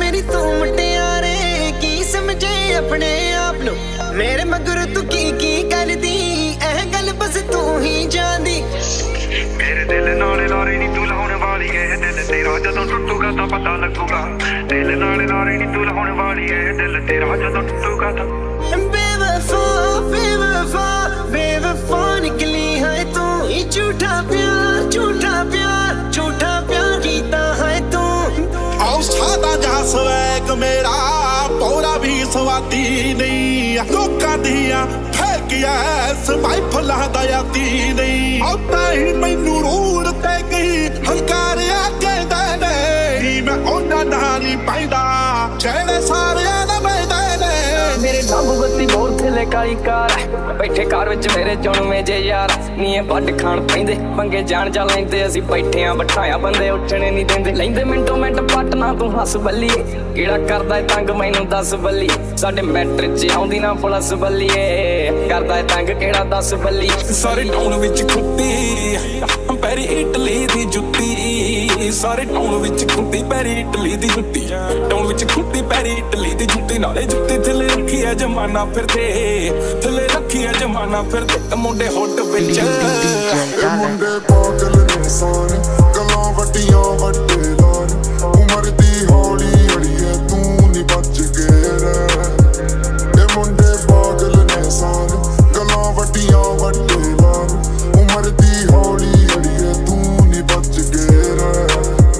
मेरी तू मुटियारे की समझे अपने आप नू मेरे मगर तू की कर दी एह गल बस तू ही जानी मेरे दिल नाले लारे नी तू लाने वाली है दिल तेरा जदों टूटूगा तां पता लगूगा दिल नाले लारे नी तू लाने वाली है दिल तेरा जदों टूटूगा तां बेवफा बेवफा बेवफा निकली है तू ही झूठा प्यार झूठा प्यार झूठा प्यार कीता है तू औसादा जा स्वैग मेरा पौरा भी स्वादी नहीं लोकां दियां फेकिया सबाई फला दा यादी नहीं औता ही मैनू रूड़ ते गई हंकारिया कहंदे ने मैं ओना नाल ही पैंदा जेड़े सारे ना मैंदे ने मेरे नाम बत्ती बोल थले काली कार बैठे कार विच मेरे जुणवे जे यार नीए ਵੱਡ ਖਾਣ ਪੈਂਦੇ ਪੰਗੇ ਜਾਣ ਜਾ ਲੈਂਦੇ ਅਸੀਂ ਬੈਠੇ ਆ ਬਿਠਾਇਆ ਬੰਦੇ ਉੱਠਣੇ ਨਹੀਂ ਦਿੰਦੇ ਲੈਂਦੇ ਮਿੰਟੋ ਮਿੰਟ ਪੱਟ ਨਾ ਤੂੰ ਹੱਸ ਬੱਲੀਏ ਕਿਹੜਾ ਕਰਦਾ ਏ ਤੰਗ ਮੈਨੂੰ ਦੱਸ ਬੱਲੀ ਸਾਡੇ ਮੈਟਰ 'ਚ ਆਉਂਦੀ ਨਾ ਪੁਲਿਸ ਬੱਲੀਏ ਕਰਦਾ ਏ ਤੰਗ ਕਿਹੜਾ ਦੱਸ ਬੱਲੀ ਸਾਰੇ ਟਾਊਨ ਵਿੱਚ ਖੁੱਤੀ ਪੈਰੀ ਇਟਲੀ ਦੀ ਜੁੱਤੀ ਸਾਰੇ ਟਾਊਨ ਵਿੱਚ ਖੁੱਤੀ ਪੈਰੀ ਇਟਲੀ ਦੀ ਜੁੱਤੀ ਟਾਊਨ ਵਿੱਚ ਖੁੱਤੀ ਪੈਰੀ ਇਟਲੀ ਦੀ ਜੁੱਤੀ ਨਾਲੇ ਜੁੱਤੀ ਥੱਲੇ ਰੱਖੀ ਐ ਜਮਾਨਾ ਫਿਰਦੇ ਥੱਲੇ ਰੱਖੀ ਐ ਜਮਾਨਾ ਫਿਰਦੇ ਮੁੰਡੇ ਹੁੱਡ ਵਿੱਚ ਮੁੰਡੇ ਪਾਗਲ ਨੇ ਸਾਰੇ ਗੱਲਾਂ ਵੱਡੀਆਂ ਵੱਡੇ ਲਾਰ ਉਮਰ ਦੀ ਹੌਲੀ ਅੜੀਏ ਤੂੰ ਨੀ ਬਚ ਕੇ ਰਹਿ ਇਹ ਮੁੰਡੇ ਪਾਗਲ ਨੇ ਸਾਰੇ ਗੱਲਾਂ ਵੱਡੀਆਂ ਵੱਡੇ ਲਾਰ ਉਮਰ ਦੀ ਹੌਲੀ ਅੜੀਏ ਤੂੰ ਨੀ ਬਚ ਕੇ ਰਹਿ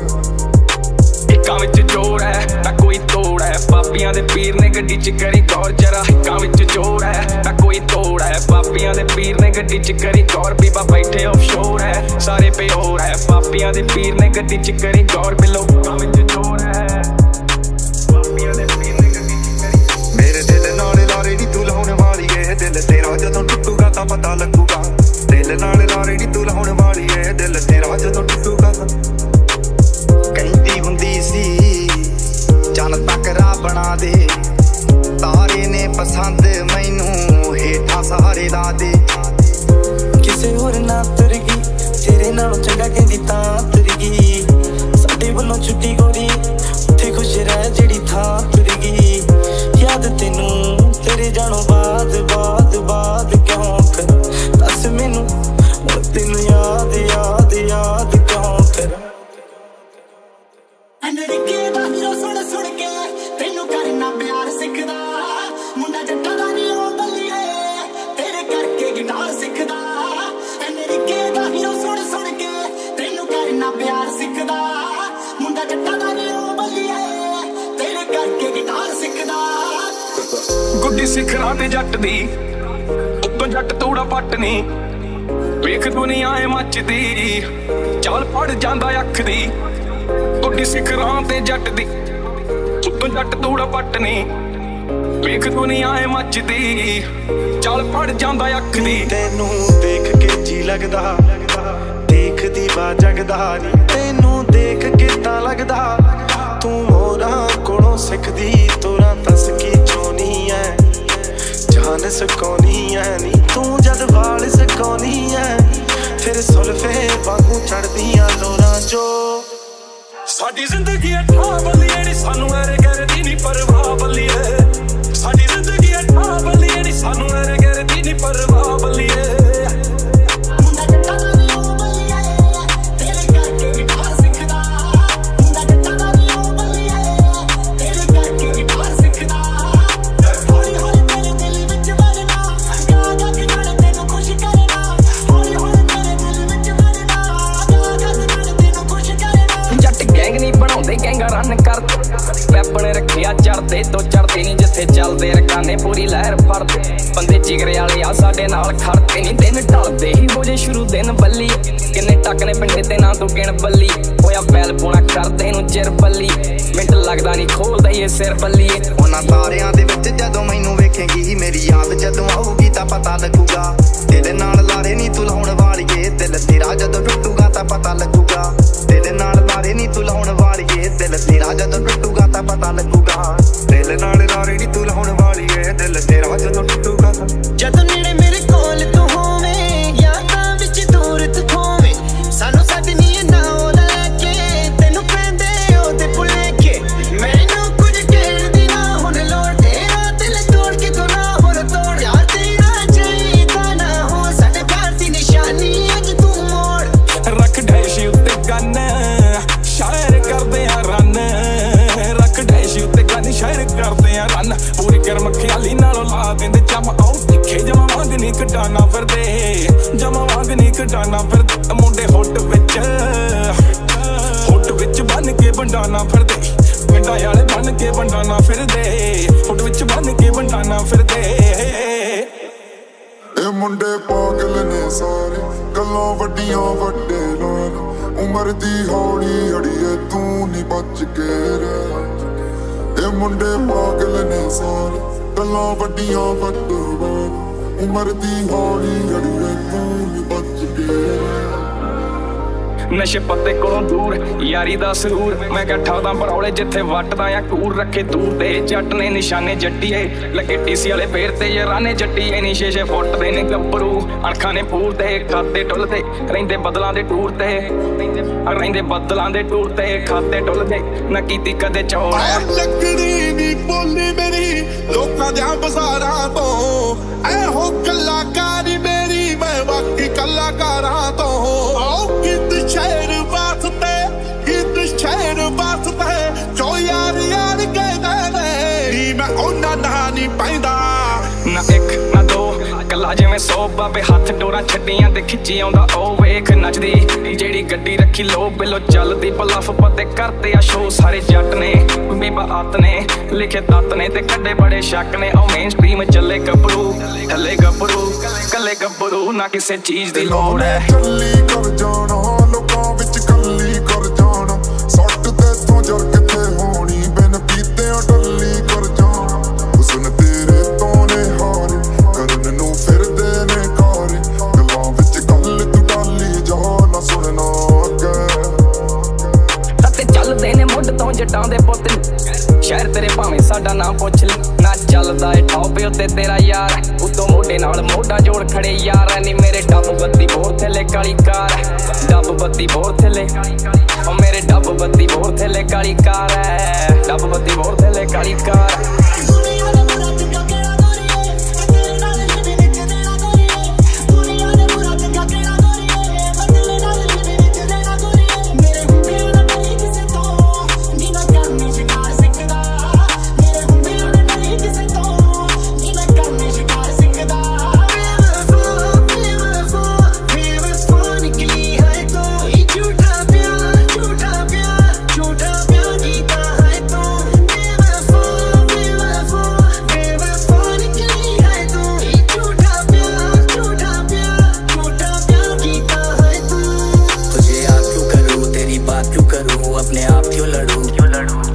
ਇੱਕਾਂ ਵਿੱਚ ਜੋੜ ਹੈ ਨਾ ਕੋਈ ਤੋੜ ਹੈ ਪਾਪੀਆਂ ਦੇ ਪੀਰ ਨੇ ਗੱਡੀ 'ਚ ਕਰੀ ਗੌਰ ਜਰਾ ਇੱਕਾਂ ਵਿੱਚ ਜੋੜ ਹੈ ਨਾ ਕੋਈ ਤੋੜ ਹੈ ਪਾਪੀਆਂ ਦੇ ਪੀਰ ਨੇ ਗੱਡੀ 'ਚ ਕਰੀ ਗੌਰ ਬੀਬਾ ਬੈਠੇ ਆਫਸ਼ੋਰ ਹੈ ਸਾਰੇ ਪਿਓਰ ਹੈ ਪਾਪੀਆਂ ਦੇ ਪੀਰ ਨੇ ਗੱਡੀ 'ਚ ਕਰੀ ਗੌਰ ਬਿਲੋ ਇੱਕਾਂ ਵਿੱਚ ਜੋੜ ਹੈ ਪਾਪੀਆਂ ਦੇ ਪੀਰ ਨੇ ਗੱਡੀ 'ਚ ਕਰੀ ਮੇਰੇ ਦਿਲ ਨਾਲੇ ਲਾਰੇ ਨੀ ਤੂੰ ਲਾਉਣ ਵਾਲੀ ਏ ਦਿਲ ਤੇਰਾ ਜਦੋਂ ਟੁੱਟੂਗਾ ਤਾਂ ਪਤਾ ਲੱਗੂਗਾ ਦਿਲ ਨਾਲੇ ਲਾਰੇ ਨੀ ਤੂੰ ਲਾਉਣ ਵਾਲੀ ਏ ਦਿਲ ਤੇਰਾ ਜਦੋਂ ਟੁੱਟੂਗਾ ਤਾਂ ਕਹਿੰਦੀ ਹੁੰਦੀ ਸੀ ਚੰਨ ਤੱਕ ਰਾਹ ਬਣਾ ਦੇ ਤਾਰੇ ਨੇ ਪਸੰਦ ਮੈਨੂੰ ਹੇਠਾਂ ਸਾਰੇ ਲਾ ਦੇ ਕਿਸੇ ਹੋਰ ਨਾ ਤੁਰ ਗਈ ਤੇਰੇ ਨਾਲੋਂ ਚੰਗਾ ਕਹਿੰਦੀ ਤਾਂ ਤੁਰ ਗਈ ਸਾਡੇ ਵੱਲੋਂ ਛੁੱਟੀ ਗੋਰੀ ਉੱਥੇ ਖੁਸ਼ ਰਹਿ ਜਿਹੜੀ ਥਾਂ ਤੁਰ ਗਈ ਯਾਦ ਤੈਨੂੰ ਤੇਰੇ ਜਾਣੋਂ ਬਾਅਦ ਬਾਅਦ ਬਾਅਦ ਕਿਉਂ ਕਰ ਦੱਸ ਮੈਨੂੰ ਤੈਨੂੰ ਯਾਦ ਯਾਦ ਯਾਦ ਕਿਉਂ ਕਰ ਅਨੜਕੇ ਦਾ ਹੀਰੋ ਸੁਣ ਸੁਣ ਕੇ ਤੈਨੂੰ ਕਰਨਾ ਪਿਆਰ ਸਿੱਖਦਾ ਮੁੰਡਾ ਜੱਟਾਂ ਦਾ ਨੀ ਉਹ ਬੱਲੀਏ ਤੇਰੇ ਕਰਕੇ ਗਿਟਾਰ ਸਿੱਖਦਾ ਅਨੜਕੇ ਦਾ ਹੀਰੋ ਸੁਣ ਸੁਣ ਕੇ ਤੈਨੂੰ ਕਰਨਾ ਪਿਆਰ ਸਿੱਖਦਾ ਮੁੰਡਾ ਜੱਟਾਂ ਦਾ ਨੀ ਉਹ ਬੱਲੀਏ ਤੇਰੇ ਕਰਕੇ ਗਿਟਾਰ ਸਿੱਖਦਾ ਗੁੱਡੀ ਸਿੱਖਣਾ ਤੇ ਜੱਟ ਦੀ ਉੱਤੋਂ ਜੱਟ ਤੂੜਾ ਪੱਟ ਨੀ ਵੇਖ ਦੁਨੀਆ ਏ ਮੱਚਦੀ ਚਾਲ ਫੜ ਜਾਂਦਾ ਅੱਖ ਦੀ ਗੁੱਡੀ ਸਿੱਖਣਾ ਤੇ ਜੱਟ ਦੀ ਉੱਤੋਂ ਜੱਟ ਤੂੜਾ ਪੱਟ ਨੀ ਵੇਖ ਦੁਨੀਆ ਏ ਮੱਚਦੀ ਚਾਲ ਫੜ ਜਾਂਦਾ ਅੱਖ ਦੀ ਤੈਨੂੰ ਦੇਖ ਕੇ ਜੀ ਲੱਗਦਾ ਦੇਖਦੀ ਵਾ ਜਗਦਾ ਨੀ ਤੈਨੂੰ ਦੇਖ ਕੇ ਤਾਂ ਲੱਗਦਾ ਤੂੰ ਮੋਰਾਂ ਕੋਲੋਂ ਸਿੱਖਦੀ ਤੋਰਾ ਦੱਸ ਕੀ ਚੋਨੀ ਐ ਜਾਨ ਸਕਾਉਣੀ ਐ ਨੀ ਤੂੰ ਜਦ ਵਾਲ ਸਕਾਉਣੀ ਐ ਫਿਰ ਸੁਲਫੇ ਵਾਂਗੂ ਚੜਦੀਆਂ ਲੋਰਾਂ ਚੋ ਸਾਡੀ ਜ਼ਿੰਦਗੀ ਐ ਠਾ ਬੱਲੀਏ ਨੀ ਸਾਨੂੰ ਐਰੇ ਗੈਰਦੀ ਨੀ ਪਰਵਾਹ ਬੱਲੀਏ ਸਾਡੀ ਜ਼ਿੰਦਗੀ ਐ ਠਾ ਬੱਲੀਏ ਨੀ ਸਾਨੂੰ ਐਰੇ ਗੈਰਦੀ ਨੀ ਪਰਵਾਹ ਬੱਲੀਏ ਮੁੰਡਾ ਜੱਟਾਂ ਦਾ ਨੀ ਉਹ ਬੱਲੀਏ ਤੇਰੇ ਕਰਕੇ ਗਿਟਾਰ ਸਿੱਖਦਾ ਮੁੰਡਾ ਜੱਟਾਂ ਦਾ ਨੀ ਉਹ ਬੱਲੀਏ ਤੇਰੇ ਕਰਕੇ ਗਿਟਾਰ ਸਿੱਖਦਾ ਹੌਲੀ ਹੌਲੀ ਤੇਰੇ ਦਿਲ ਵਿੱਚ ਵੜਨਾ ਗਾ ਗਾ ਕੇ ਜਾਣੇ ਤੈਨੂੰ ਖੁਸ਼ ਕਰਨਾ ਹੌਲੀ ਹੌਲੀ ਤੇਰੇ ਦਿਲ ਵਿੱਚ ਵੜਨਾ ਗਾ ਗਾ ਕੇ ਜਾਣੇ ਤੈਨੂੰ ਖੁਸ਼ ਕਰਨਾ ਜੱਟ ਗੈਂਗ ਨਹੀਂ ਬਣਾਉਂਦੇ ਗੈਂਗਾ ਰਨ ਕਰਦੇ ਵੈਪਨ ਰੱਖਿਆ ਚੜਦੇ ਤੋਂ ਚੜਦੇ ਨਹੀਂ ਜਿੱਥੇ ਚੱਲਦੇ ਰਕਾਨੇ ਪੂਰੀ ਲਹਿਰ ਫੜਦੇ ਬੰਦੇ ਜਿਗਰੇ ਵਾਲੇ ਆ ਸਾਡੇ ਨਾਲ ਖੜਦੇ ਨਹੀਂ ਦਿਨ ਢਲਦੇ ਹੀ ਹੋ ਜੇ ਸ਼ੁਰੂ ਦਿਨ ਬੱਲੀ ਕਿੰਨੇ ਟੱਕ ਨੇ ਪਿੰਡੇ ਤੇ ਨਾ ਤੂੰ ਗਿਣ ਬੱਲੀ ਹੋਇਆ ਬੈਲ ਪੋਣਾ ਕਰਦੇ ਨੂੰ ਚਿਰ ਬੱਲੀ ਮਿੰਟ ਲੱਗਦਾ ਨਹੀਂ ਖੋਲਦਾ ਇਹ ਸਿਰ ਬੱਲੀਏ ਉਹਨਾਂ ਤਾਰਿਆਂ ਦੇ ਵਿੱਚ ਜਦੋਂ ਮੈਨੂੰ ਵੇਖੇਂਗੀ ਮੇਰੀ ਯਾਦ ਜਦੋਂ ਆਊਗੀ ਤਾਂ ਪਤਾ ਲੱਗੂਗਾ ਤੇਰੇ ਨਾਲ ਲਾਰੇ ਨੀ ਤੂੰ ਲਾਉਣ ਵਾਲੀਏ ਦਿਲ ਤੇਰਾ ਜਦੋਂ ਟੁੱਟੂਗਾ ਤਾਂ ਪਤਾ ਲੱਗੂਗਾ ਤੇਰੇ ਨਾਲ ਲਾਰੇ ਨੀ ਤੂੰ ਲਾਉਣ ਵਾਲੀਏ ਦਿਲ ਤੇਰਾ ਜਦੋਂ ਟੁੱਟੂਗਾ ਤਾਂ ਪਤਾ ਲੱਗੂਗਾ ਦਿਲ ਨਾਲ ਲਾਰੇ ਨੀ ਤੂੰ ਲਾਉਣ ਵਾਲੀਏ ਦਿਲ ਤੇਰਾ ਜਦੋਂ ਟੁੱਟੂਗਾ ਜਦੋਂ ਨੇੜੇ ਮੇਰੇ ਕੋਲ ਤੂੰ ਹੋਵੇਂ ਯਾਦਾਂ ਵਿੱਚ ਦੂਰ ਤੂੰ ਹੋਵੇਂ ਸਾਨੂੰ ਸਾਡੀ ਨੀ ਨਾ ਉਹ ਲੈ ਕੇ ਤੈਨੂੰ ਪੈਂਦੇ ਉਹਦੇ ਭੁਲੇਖੇ ਮੈਨੂੰ आली नालों ला देंदे चम आओ दिखे जमा वांग नी कटाना फिरदे जमा वांग नी कटाना फिरदे मुंडे हुट विच बन के बंडाना फिरदे पिंडां वाले बन के बंडाना फिरदे हुट विच बन के बंडाना फिरदे ए मुंडे पागल ने सारे गल्लां वड्डियां वड्डे लोग उम्र दी हौली अड़िए तू नी बच के रह ए मुंडे पागल ने सारे गल्लां वड्डियां वड्डे लोग उम्र दी हौली अड़िए तू नी बच के रह नशे पत्ते कोलों दूर यारी दा सरूर मैं कट्ठा दा बरौले जिथे वटदा या कूर रखे दूर दे जट ने निशाने जट्टीए लगे टीसी वाले पेड़ ते याराने जट्टीए नी 6-6 फुट दे ने गब्बरू अणखां ने पूर दे खाते टुलदे रहिंदे बदलां दे टूर ते रहिंदे बदलां दे टूर ते खाते टुलदे ना कीती कदे चौड़ लगड़ी नी बोली मेरी लोकां दे बाजारां तो ऐहो कलाकारी मेरी मैं बाकी कलाकारां तो शहर वास्ते जो यार यार कहदे मैं उन्हां नाल नहीं पैंदा ना एक ना दो कला जिवें 100 बाबे हाथ डोरा छड्डियां ते खिच्ची आउंदा ओ वेख नचदी जेड़ी गड्डी रखी लो बिलो चलदी पलफ पते करते आ शो सारे जट ने बीबा आत ने लिखे तत ने ते कड्डे बड़े शक ने ओ मेन स्ट्रीम चले गब्बरू थले गब्बरू कले गब्बरू ना किसे चीज दी लोड़ है कल्ली कर जाना लोकां विच कल्ली कर जाना सट ते तू जर किथे होनी बिन पीते डल्ली कर जाना हुस्न तेरे तो ने हारे करन नू फिरदे ने कारे गल्लां विच गल तू डाली जा ना सुनना अगे तते चलदे ने मुंड तो जटां दे पुत्त शहर तेरे भावें साडा नाम पुछ ले ना चलदा ए टॉप उत्ते तेरा यार उतों मोढे नाल मोढा जोड़ खड़े यार नी मेरे डब बत्ती बोर थले काली कार डब बत्ती बोर थले ओ मेरे डब बत्ती बोर थले काली कार है डब बत्ती बोर थले काली कार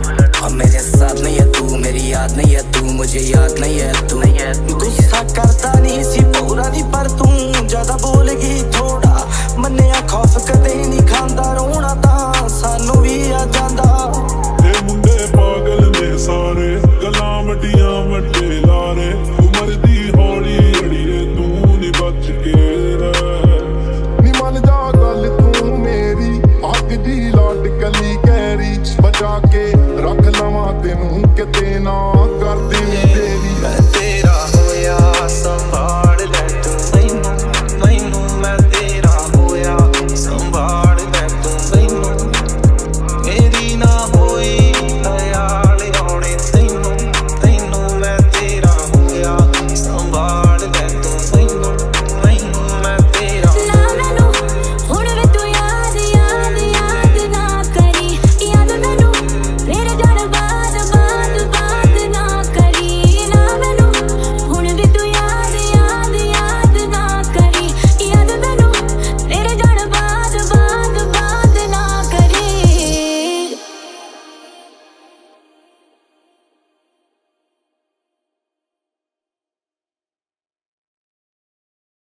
मुझे याद नहीं है तू गुस्सा करता